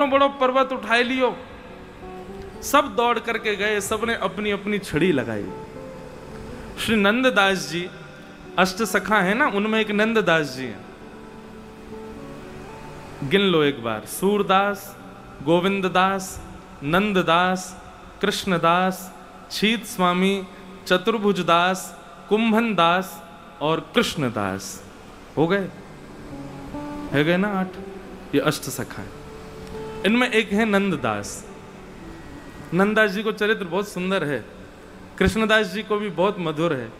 बड़ो पर्वत उठाए लियो। सब दौड़ करके गए, सबने अपनी अपनी छड़ी लगाई। श्री नंददास जी अष्ट सखा है ना, उनमें एक नंददास जी है। गिन लो एक बार, सूरदास, गोविंददास, नंददास, कृष्णदास, छीत स्वामी, चतुर्भुजदास, कुंभन दास और कृष्णदास। हो गए, है गए ना 8। ये अष्ट सखा है। इनमें एक है नंददास। नंददास जी को चरित्र बहुत सुंदर है, कृष्णदास जी को भी बहुत मधुर है।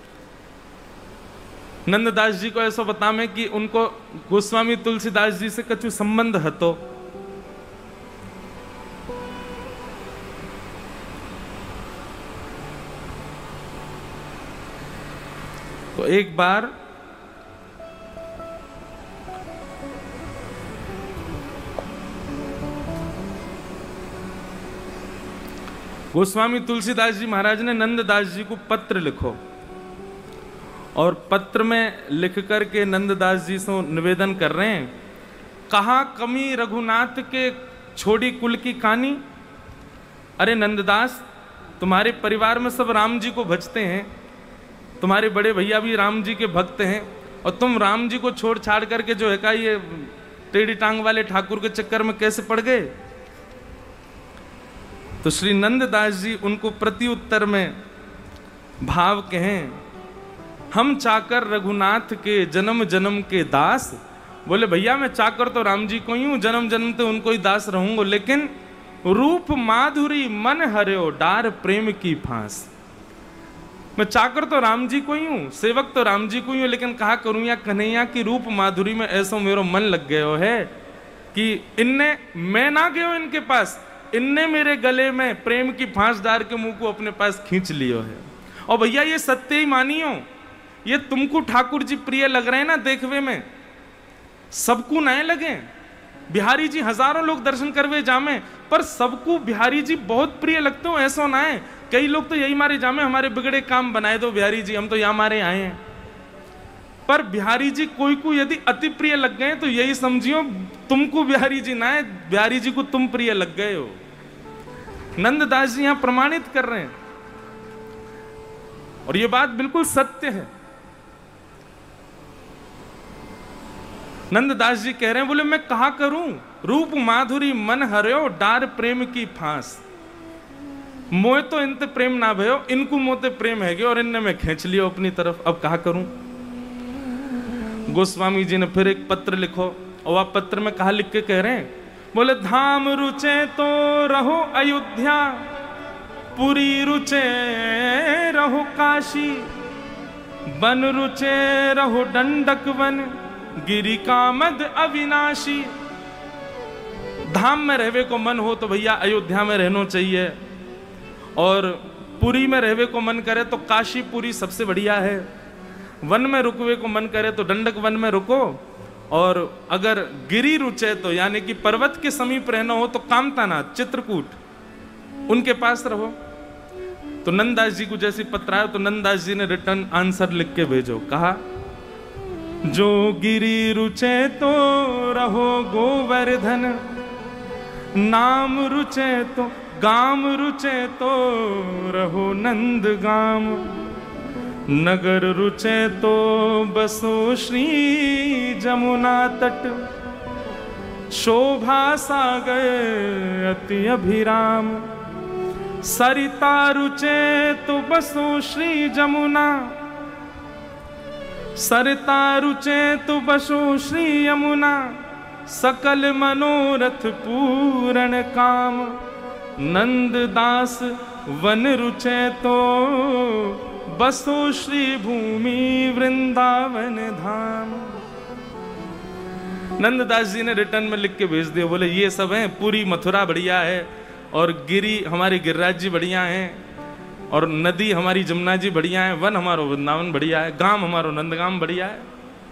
नंददास जी को ऐसा बता में कि उनको गोस्वामी तुलसीदास जी से कछु संबंध हतो। तो एक बार गोस्वामी तुलसीदास जी महाराज ने नंददास जी को पत्र लिखो, और पत्र में लिख करके नंददास जी से निवेदन कर रहे हैं, कहा कमी रघुनाथ के छोड़ी कुल की कहानी। अरे नंददास, तुम्हारे परिवार में सब राम जी को भजते हैं, तुम्हारे बड़े भैया भी राम जी के भक्त हैं, और तुम राम जी को छोड़ छाड़ करके जो है का ये टेढ़ी टांग वाले ठाकुर के चक्कर में कैसे पड़ गए। तो श्री नंददास जी उनको प्रति उत्तर में भाव कहें, हम चाकर रघुनाथ के जन्म जन्म के दास। बोले भैया मैं चाकर तो राम जी को ही हूं, जन्म जन्म तो उनको ही दास रहूंगा, लेकिन रूप माधुरी मन हर्यो डार प्रेम की फांस। मैं चाकर तो राम जी को ही हूं, सेवक तो राम जी को ही हूं, लेकिन कहा करूं या कन्हैया की रूप माधुरी में ऐसा मेरो मन लग गयो है कि इनने, मैं ना गयो इनके पास, इनने मेरे गले में प्रेम की फांस डाल के मुंह को अपने पास खींच लियो है। और भैया ये सत्य ही मानियो, ये तुमको ठाकुर जी प्रिय लग रहे हैं ना देखवे में, सबको नए लगे। बिहारी जी हजारों लोग दर्शन करवे जामे, पर सबको बिहारी जी बहुत प्रिय लगते हो ऐसा ना है। कई लोग तो यही मारे जामे, हमारे बिगड़े काम बनाए दो बिहारी जी, हम तो यहाँ मारे आए हैं। पर बिहारी जी कोई को यदि अति प्रिय लग गए तो यही समझियो तुमको बिहारी जी ना है, बिहारी जी को तुम प्रिय लग गए हो। नंददास जी यहां प्रमाणित कर रहे हैं, और यह बात बिल्कुल सत्य है। नंददास जी कह रहे हैं, बोले मैं कहा करूं, रूप माधुरी मन हर्यो डार प्रेम की फांस। मोए तो इनते प्रेम ना भयो, इनको मोते प्रेम है और इनने मैं खींच लियो अपनी तरफ, अब कहा करूं। गोस्वामी जी ने फिर एक पत्र लिखो, और आप पत्र में कहा लिख के कह रहे हैं, बोले धाम रुचे तो रहो अयोध्या, पुरी रुचे रहो काशी, बन रुचे रहो दंडक वन, गिरी कामद अविनाशी। धाम में रहवे को मन हो तो भैया अयोध्या में रहना चाहिए, और पुरी में रहवे को मन करे तो काशी पुरी सबसे बढ़िया है। वन में रुकवे को मन करे तो दंडक वन में रुको, और अगर गिरी रुचे तो यानी कि पर्वत के समीप रहना हो तो कामतानाथ चित्रकूट उनके पास रहो। तो नंददास जी को जैसी पत्र आया तो नंददास जी ने रिटर्न आंसर लिख के भेजो, कहा जो गिरी रुचे तो रहो गोवर्धन, नाम रुचे तो गाम रुचे तो रहो नंद गाम, नगर रुचे तो बसो श्री जमुना तट, शोभा सागर अति अभिराम, सरिता रुचे तो बसो श्री जमुना, सरिता रुचे तो बसो श्री यमुना, सकल मनोरथ पूर्ण काम, नंददास वन रुचे तो बसो श्री भूमि वृंदावन धाम। नंददास जी ने रिटर्न में लिख के भेज दिया, बोले ये सब है, पूरी मथुरा बढ़िया है, और गिरी हमारे गिरिराज जी बढ़िया हैं, और नदी हमारी जमुना जी बढ़िया है, वन हमारो वृंदावन बढ़िया है, गांव हमारो नंदगाम बढ़िया है।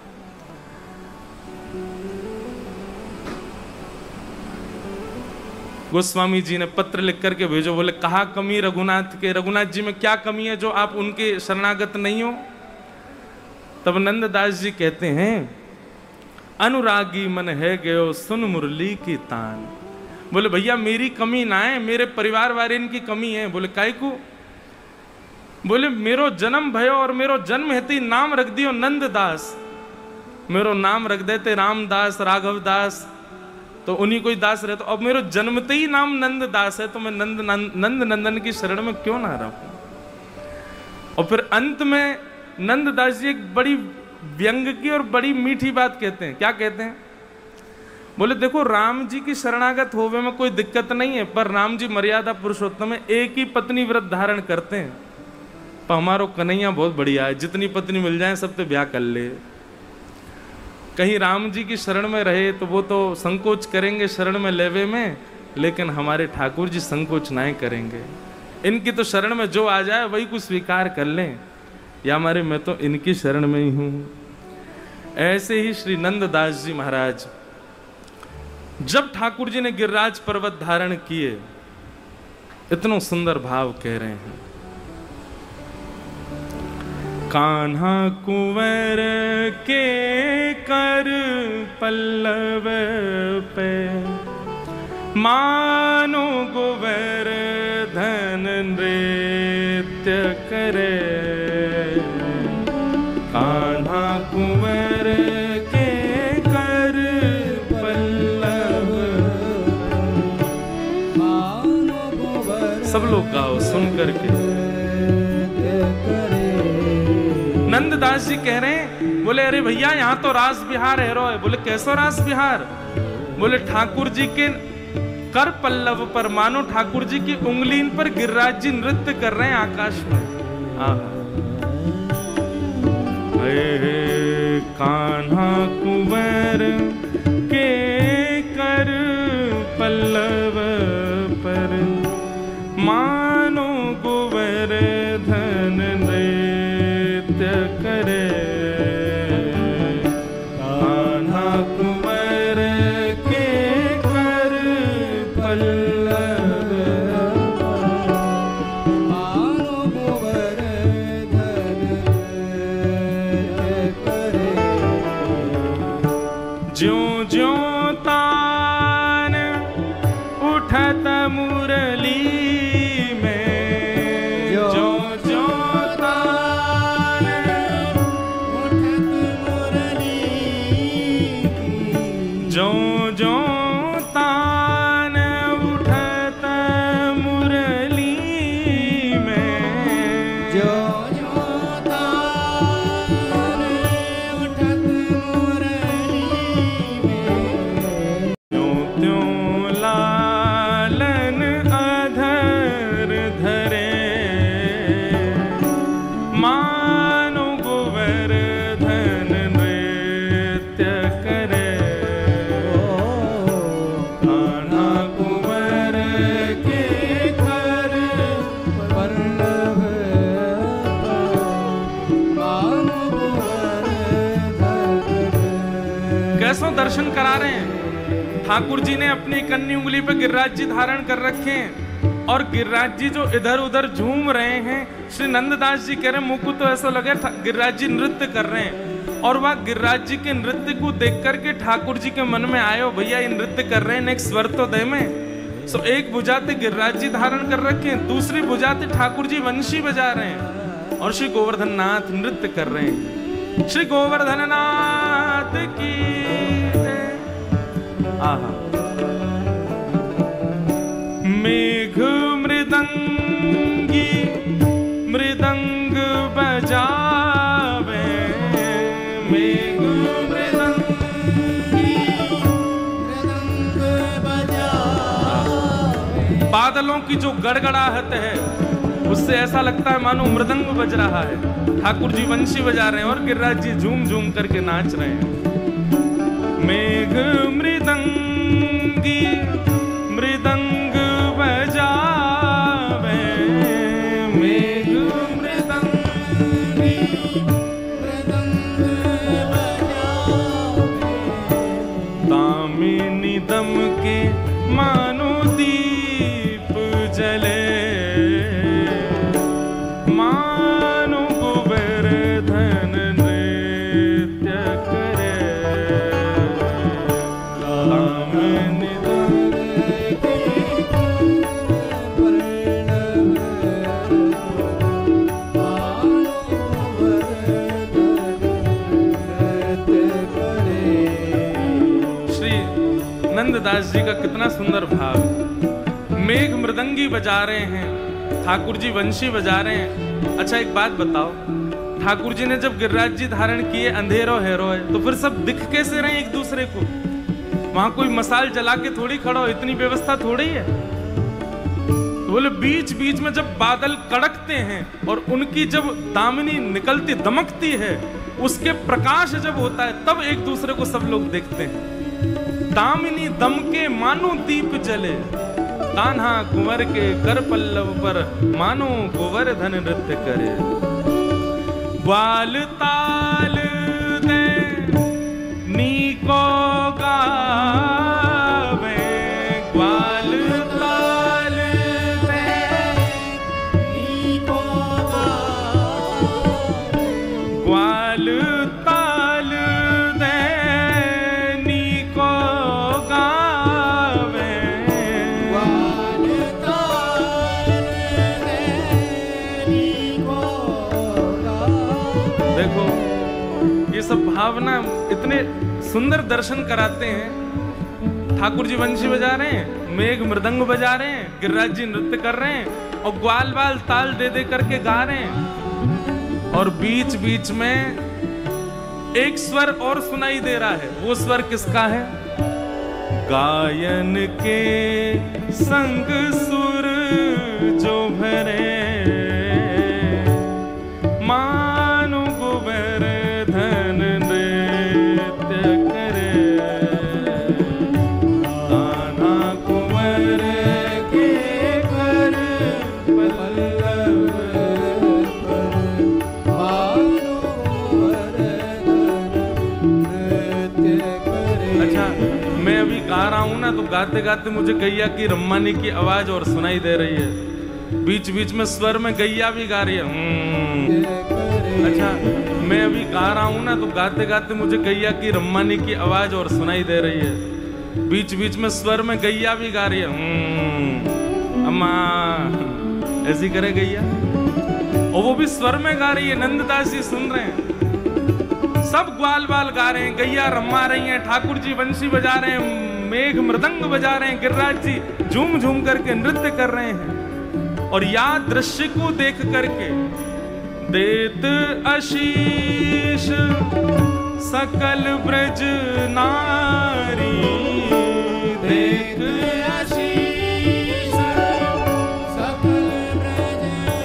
गोस्वामी जी ने पत्र लिख करके भेजो, बोले कहा कमी रघुनाथ के, रघुनाथ जी में क्या कमी है जो आप उनके शरणागत नहीं हो। तब नंददास जी कहते हैं, अनुरागी मन है गयो सुन मुरली की तान। बोले भैया मेरी कमी ना है, मेरे परिवार वाले इनकी कमी है। बोले काहे को? बोले मेरो जन्म भयो और मेरो जन्म हेती नाम रख दियो नंददास, मेरो नाम रख देते रामदास राघवदास तो उन्हीं कोई दास रहे। तो अब मेरो जन्मते ही नाम नंददास है तो मैं नंद नंदन की शरण में क्यों ना रहूं। और फिर अंत में नंददास जी एक बड़ी व्यंग की और बड़ी मीठी बात कहते हैं। क्या कहते हैं? बोले देखो राम जी की शरणागत होवे में कोई दिक्कत नहीं है, पर राम जी मर्यादा पुरुषोत्तम है, एक ही पत्नी व्रत धारण करते हैं। पर हमारो कन्हैया बहुत बढ़िया है, जितनी पत्नी मिल जाए सब पे ब्याह कर ले। कहीं राम जी की शरण में रहे तो वो तो संकोच करेंगे शरण में लेवे में, लेकिन हमारे ठाकुर जी संकोच नहीं करेंगे। इनकी तो शरण में जो आ जाए वही कुछ स्वीकार कर लें, या हमारे मैं तो इनकी शरण में ही हूं। ऐसे ही श्री नंददास जी महाराज जब ठाकुर जी ने गिरिराज पर्वत धारण किए, इतना सुंदर भाव कह रहे हैं। कान्हा कुंवर के कर पल्लव पे मानो गोवर्धन नृत्य करे। कान्हा कुंवर के कर पल्लव मानो गोवर्धन। सब लोग गाओ सुन करके। नंददास जी कह रहे हैं, बोले अरे भैया यहाँ तो रास बिहार है रो है। बोले कैसो रास बिहार? बोले ठाकुर जी के कर पल्लव पर मानो ठाकुर जी की उंगली पर गिरिराज जी नृत्य कर रहे हैं आकाश में। कान्हा कुंवर के कर पल्लव पर मानो गोवर्धन नृत्य करे। कान्हा कुंवर के कर पल्लव मानो गोवर्धन नृत्य करे। ज्यों ज्यों तान उठत मुरली में, ज्यों ज्यों तान उठत मुरली, ज्यों ज्यों तान उठत मुरली में, ज्यों ज्यों तान उठत मुरली में, त्यों त्यों लालन अधर धरे मानो गोवर्धन नृत्य करे। कान्हा कुंवर के कर पल्लव मानो गोवर्धन। कैसो दर्शन करा रहे हैं? ठाकुर जी ने अपनी कन्नी उंगली पे गिरिराज जी धारण कर रखे हैं और गिरिराज जी जो इधर उधर झूम रहे हैं। श्री नंददास जी कह रहे हैं मुझको तो ऐसा लगे गिरिराज जी नृत्य कर रहे हैं। और वह गिरिराज जी के नृत्य को देख करके ठाकुर जी के मन में आयो भैया ये नृत्य कर रहे हैं, एक स्वर तो दे में। सो एक भुजाते गिरिराज जी धारण कर रखे हैं, दूसरी भुजाते ठाकुर जी वंशी बजा रहे हैं और श्री गोवर्धन नाथ नृत्य कर रहे हैं। श्री गोवर्धन नाथ की आहा। मेघ मृदंगी मृदंग बजावे, मेघ मृदंगी मृदंग बजावे। बादलों की जो गड़गड़ाहट है उससे ऐसा लगता है मानो मृदंग बज रहा है। ठाकुर जी वंशी बजा रहे हैं और गिरिराज जी झूम झूम करके नाच रहे हैं। मेघ मृदंगी मृदंग बजावे, मेघ मृदंगी मृदंग बजावे। दामिनी दम के मानो दीप जले मानो गोवर्धन नृत्य करे। दामिनी दम कितना सुंदर भाव। मेघ मृदंगी बजा रहे हैं, ठाकुर जी वंशी बजा रहे हैं। अच्छा एक बात बताओ, ठाकुर जी ने जब गिरिराज जी धारण किए, अंधेरो हैरो है, तो फिर सब दिख कैसे रहे एक दूसरे को? वहां कोई मसाल जला के थोड़ी खड़ा हो, इतनी व्यवस्था थोड़ी है। तो बोले बीच बीच में जब बादल कड़कते हैं और उनकी जब दामिनी निकलती दमकती है, उसके प्रकाश जब होता है, तब एक दूसरे को सब लोग देखते हैं। दामिनी दमके मानो दीप जले, कान्हा कुंवर के कर पल्लव पर मानो गोवर्धन नृत्य करे। ग्वाल ताल दे नीको गावे, ग्वाल ताल दे नीको गावे, ग्वाल ताल दे नीको गावे, ग्वाल ताल दे नीको गावे। देखो ये सब भावना इतने सुंदर दर्शन कराते हैं। ठाकुर जी वंशी बजा रहे हैं, मेघ मृदंग बजा रहे हैं, गिरिराज जी नृत्य कर रहे हैं और ग्वाल बाल ताल दे दे करके गा रहे हैं। और बीच बीच में एक स्वर और सुनाई दे रहा है। वो स्वर किसका है? गायन के संग सुर जो भरे, मानो गोवर्धन नृत्य करे, कान्हा कुंवर के कर पल्लव पर मानो गोवर्धन नृत्य करे। अच्छा मैं अभी गा रहा हूं ना, तो गाते गाते मुझे गैया की रम्मानी की आवाज और सुनाई दे रही है। बीच बीच में स्वर में गैया भी गा रही है। अच्छा मैं अभी गा रहा हूं ना, तो गाते गाते मुझे गैया की रम्मानी की आवाज और सुनाई दे रही है। बीच बीच में स्वर में गैया भी गा रही है। अम्मा ऐसी करे गैया, और वो भी स्वर में गा रही है। नंददास जी सुन रहे हैं, सब ग्वाल बाल गा रहे हैं, गैया रम्मा रही हैं, ठाकुर जी वंशी बजा रहे हैं, मेघ मृदंग बजा रहे हैं, गिरिराज जी झूम झूम करके नृत्य कर रहे हैं। और या दृश्य को देख करके देत आशीष सकल ब्रज नारी, देत आशीष सकल ब्रज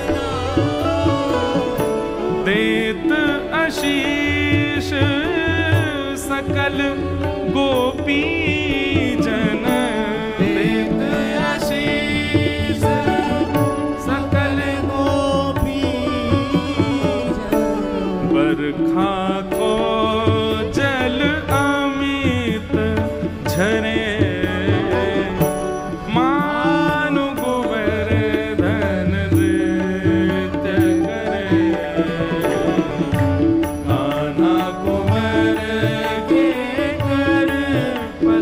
नारी, देत आशीष सकल गोपी जन, देत आशीष सकल गोपी जन, बरखा को जल अमित झरे, मानो गोवर्धन नृत्य करे, कान्हा कुंवर के कर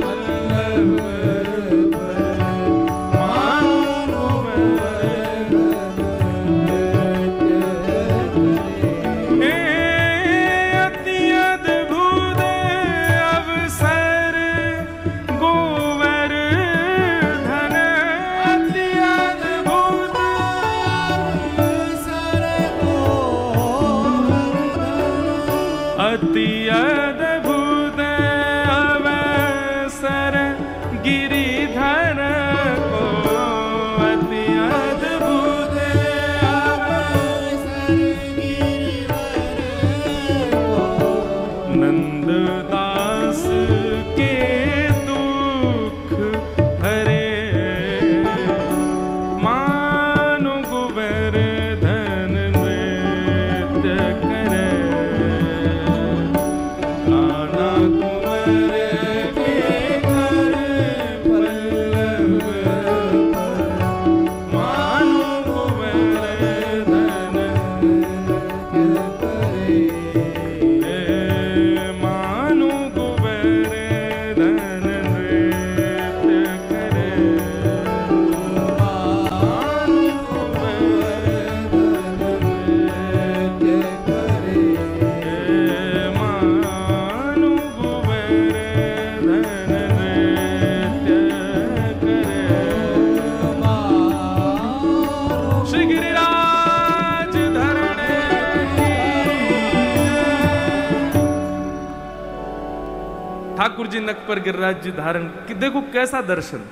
जी नक पर गिरिराज जी धारण कि देखो कैसा दर्शन,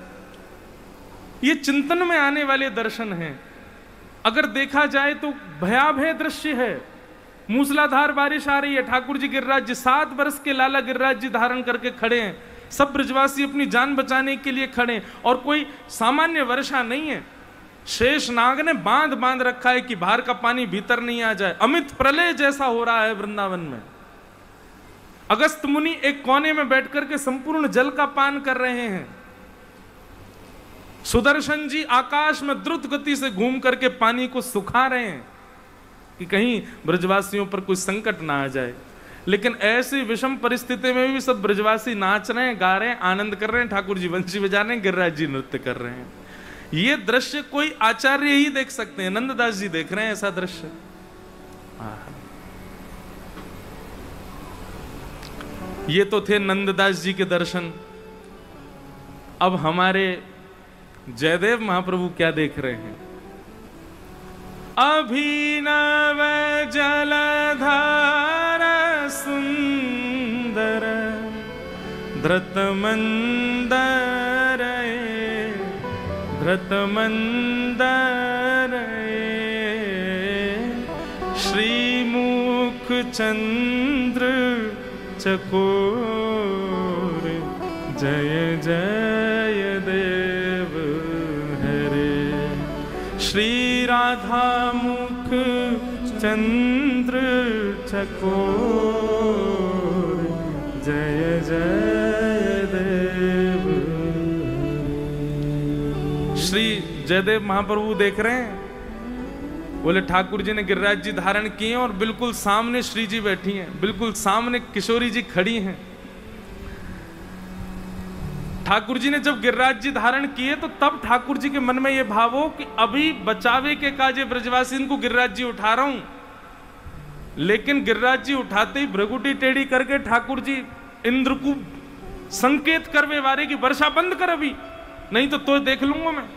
ये चिंतन में आने वाले दर्शन हैं। अगर देखा जाए तो भयावह दृश्य है। मूसलाधार बारिश आ रही है, ठाकुर जी गिरिराज जी 7 वर्ष के लाला गिरिराज जी धारण करके खड़े हैं, सब ब्रजवासी अपनी जान बचाने के लिए खड़े हैं, और कोई सामान्य वर्षा नहीं है। शेष नाग ने बांध बांध रखा है कि बाहर का पानी भीतर नहीं आ जाए। अमित प्रलय जैसा हो रहा है वृंदावन में। अगस्त मुनि एक कोने में बैठ करके संपूर्ण जल का पान कर रहे हैं। सुदर्शन जी आकाश में द्रुत गति से घूम करके पानी को सुखा रहे हैं कि कहीं ब्रजवासियों पर कोई संकट ना आ जाए। लेकिन ऐसी विषम परिस्थिति में भी सब ब्रजवासी नाच रहे हैं, गा रहे हैं, आनंद कर रहे हैं, ठाकुर जी बंसी बजा रहे हैं, गिरिराज जी नृत्य कर रहे हैं। ये दृश्य कोई आचार्य ही देख सकते हैं। नंददास जी देख रहे हैं ऐसा दृश्य। ये तो थे नंददास जी के दर्शन। अब हमारे जयदेव महाप्रभु क्या देख रहे हैं? अभिनव जलधार सुंदर धृतमंदर धृतमंदर श्रीमुख चंद्र चकोर जय जय देव हरे। श्री राधा मुख चंद्र चकोर जय जय देव। श्री जयदेव महाप्रभु देख रहे हैं, बोले ठाकुर जी ने गिरिराज जी धारण किए और बिल्कुल सामने श्री जी बैठी हैं, बिल्कुल सामने किशोरी जी खड़ी हैं। ठाकुर जी ने जब गिरिराज जी धारण किए तो तब ठाकुर जी के मन में यह भाव हो कि अभी बचावे के काजे ब्रजवासी को गिरिराज जी उठा रहा हूं। लेकिन गिरिराज जी उठाते ही भ्रगुटी टेढ़ी करके ठाकुर जी इंद्र को संकेत करवे वारे की वर्षा बंद कर, अभी नहीं तो देख लूंगा मैं।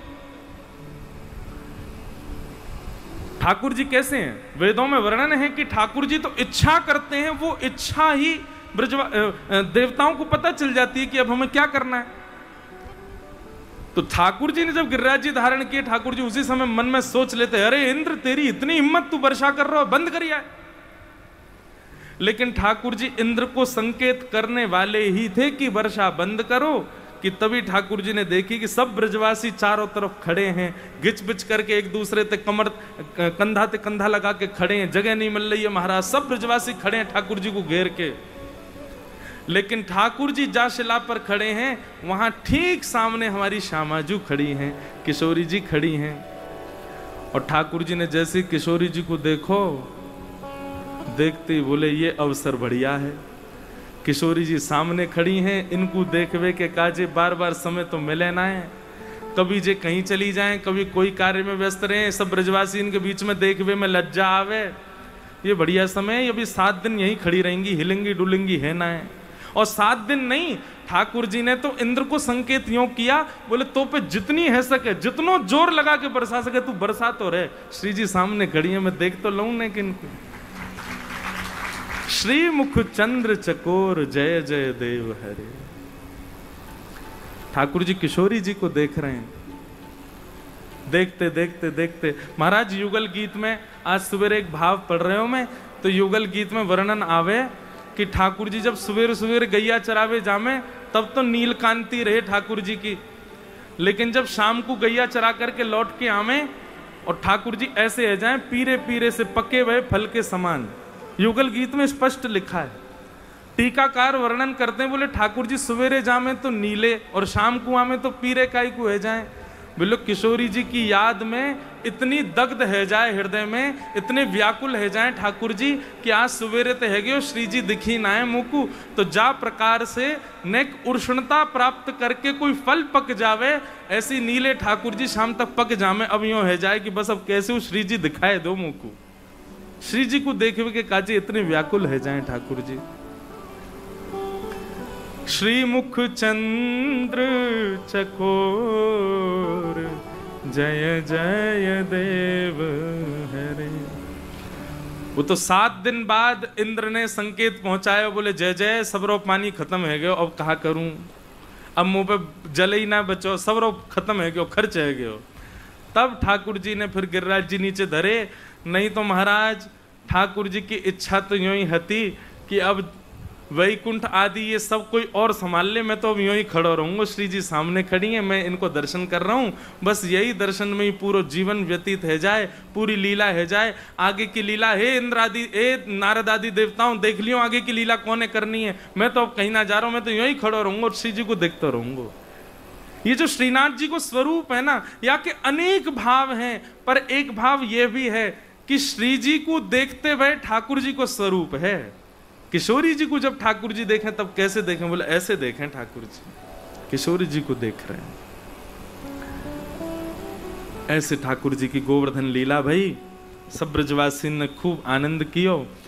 ठाकुर जी कैसे हैं? वेदों में वर्णन है कि ठाकुर जी तो इच्छा करते हैं, वो इच्छा ही देवताओं को पता चल जाती है कि अब हमें क्या करना है। तो ठाकुर जी ने जब गिरिराज जी धारण किए, ठाकुर जी उसी समय मन में सोच लेते, अरे इंद्र तेरी इतनी हिम्मत, तू वर्षा कर रहा हो, बंद करिए। लेकिन ठाकुर जी इंद्र को संकेत करने वाले ही थे कि वर्षा बंद करो, कि तभी ठाकुर जी ने देखी कि सब ब्रजवासी चारों तरफ खड़े हैं, गिच बिच करके एक दूसरे ते कमर कंधा ते कंधा लगा के खड़े हैं, जगह नहीं मिल रही है महाराज, सब ब्रजवासी खड़े हैं ठाकुर जी को घेर के। लेकिन ठाकुर जी जा शिला पर खड़े हैं, वहां ठीक सामने हमारी श्यामाजू खड़ी हैं, किशोरी जी खड़ी हैं। और ठाकुर जी ने जैसे किशोरी जी को देखो, देखते ही बोले ये अवसर बढ़िया है। किशोरी जी सामने खड़ी हैं, इनको देखवे के काजे बार बार समय तो मिले ना है, कभी जे कहीं चली जाएं, कभी कोई कार्य में व्यस्त रहे, सब ब्रजवासी इनके बीच में देखवे में लज्जा आवे। ये बढ़िया समय, ये भी 7 दिन यहीं खड़ी रहेंगी, हिलेंगी डुलेंगी है ना है। और 7 दिन नहीं, ठाकुर जी ने तो इंद्र को संकेत यूं किया, बोले तो पे जितनी है सके, जितनो जोर लगा के बरसा सके तू बरसा तो रहे। श्री जी सामने खड़ी है, मैं देख तो लूं लेकिन श्री मुख चंद्र चकोर जय जय देव हरे। ठाकुर जी किशोरी जी को देख रहे हैं। देखते देखते देखते महाराज युगल गीत में आज सवेरे एक भाव पढ़ रहे हो मैं, तो युगल गीत में वर्णन आवे कि ठाकुर जी जब सवेरे सवेरे गैया चरावे जामे तब तो नीलकांति रहे ठाकुर जी की, लेकिन जब शाम को गैया चरा करके लौट के आवे और ठाकुर जी ऐसे है जाए पीरे पीरे से पके हुए फल के समान। युगल गीत में स्पष्ट लिखा है। टीकाकार वर्णन करते हैं, बोले ठाकुर जी सवेरे जामे तो नीले और शाम को आमे तो पीरे काई को है जाए। बोलो किशोरी जी की याद में इतनी दग्ध है जाए हृदय में, इतने व्याकुल है जाए ठाकुर जी कि आज सवेरे ते है गयो श्री जी दिखी ना है मुकु, तो जा प्रकार से नेक उष्णता प्राप्त करके कोई फल पक जावे, ऐसी नीले ठाकुर जी शाम तक पक जामे। अब यूं है जाए कि बस अब कैसे वो श्री जी दिखाए दो मुकु। श्री जी को देखे के काजे इतने व्याकुल है जाए ठाकुर जी। श्री मुख चंद्र चकोर जय जय देव हरे। वो तो 7 दिन बाद इंद्र ने संकेत पहुंचाया, बोले जय जय सबरो पानी खत्म है गयो, अब कहा करूं, अब मुंह पे जल ही ना बचो, सबरो खत्म है गयो, खर्च है गयो। तब ठाकुर जी ने फिर गिरिराज जी नीचे धरे। नहीं तो महाराज ठाकुर जी की इच्छा तो यूं ही हती कि अब वैकुंठ आदि ये सब कोई और संभाल ले, मैं तो अब यूं ही खड़ा रहूंगा, श्री जी सामने खड़ी हैं, मैं इनको दर्शन कर रहा हूं, बस यही दर्शन में ही पूरा जीवन व्यतीत है जाए, पूरी लीला है जाए। आगे की लीला हे इंद्र आदि, हे नारद आदि देवताओं, देख लियो आगे की लीला कौन है करनी है, मैं तो अब कहीं ना जा रहा हूं, मैं तो यूं ही खड़ा रहूंगा और श्री जी को देखता रहूंगा। ये जो श्रीनाथ जी को स्वरूप है ना, या के अनेक भाव हैं, पर एक भाव ये भी है कि श्री जी को देखते हुए ठाकुर जी को स्वरूप है। किशोरी जी को जब ठाकुर जी देखें तब कैसे देखें, बोले ऐसे देखें ठाकुर जी, किशोरी जी को देख रहे हैं ऐसे। ठाकुर जी की गोवर्धन लीला भाई सब ब्रजवासी ने खूब आनंद कियो।